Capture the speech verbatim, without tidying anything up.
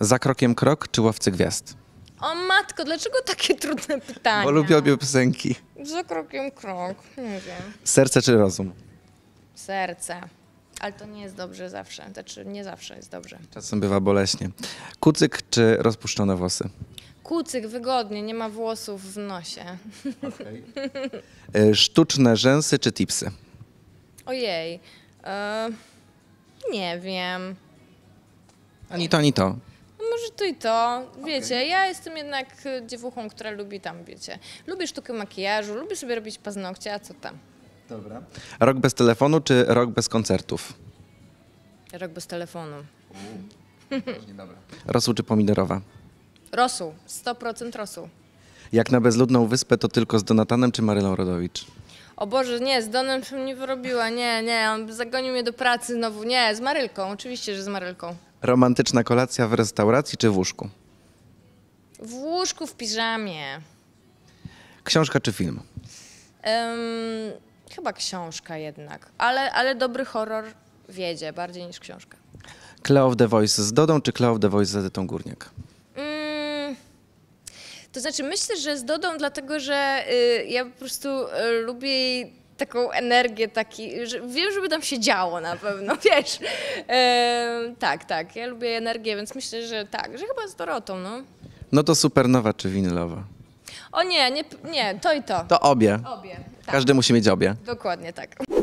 Za krokiem krok czy Łowcy Gwiazd? O matko, dlaczego takie trudne pytania? Bo lubię obie piosenki. Za krokiem krok, nie wiem. Serce czy rozum? Serce. Ale to nie jest dobrze zawsze. Znaczy, nie zawsze jest dobrze. Czasem bywa boleśnie. Kucyk czy rozpuszczone włosy? Kucyk, wygodnie, nie ma włosów w nosie. Y, Sztuczne rzęsy czy tipsy? Ojej. E, nie wiem. Ani to, ani to. No może to i to. Wiecie, ja jestem jednak y, dziewuchą, która lubi tam, wiecie. Lubię sztukę makijażu, lubię sobie robić paznokcie, a co tam? Dobra. Rok bez telefonu czy rok bez koncertów? Rok bez telefonu. Rosół czy pomidorowa? Rosół, sto procent rosół. Jak na bezludną wyspę to tylko z Donatanem czy Marylą Rodowicz? O Boże, nie, z Donem bym nie wyrobiła, nie, nie, on zagonił mnie do pracy znowu, nie, z Marylką, oczywiście, że z Marylką. Romantyczna kolacja w restauracji czy w łóżku? W łóżku, w piżamie. Książka czy film? Em, chyba książka jednak, ale, ale dobry horror wiedzie bardziej niż książka. Cleo of the Voice z Dodą czy Cleo of the Voice z Edytą Górniak? Mm, to znaczy myślę, że z Dodą, dlatego że y, ja po prostu y, lubię jej taką energię, taki, że wiem, żeby tam się działo na pewno, wiesz. Em, tak, tak, ja lubię energię, więc myślę, że tak, że chyba z Dorotą, no. No to Supernowa czy winylowa? O nie, nie, nie, to i to. To obie. Obie. Tak, Każdy musi mieć obie. dokładnie tak.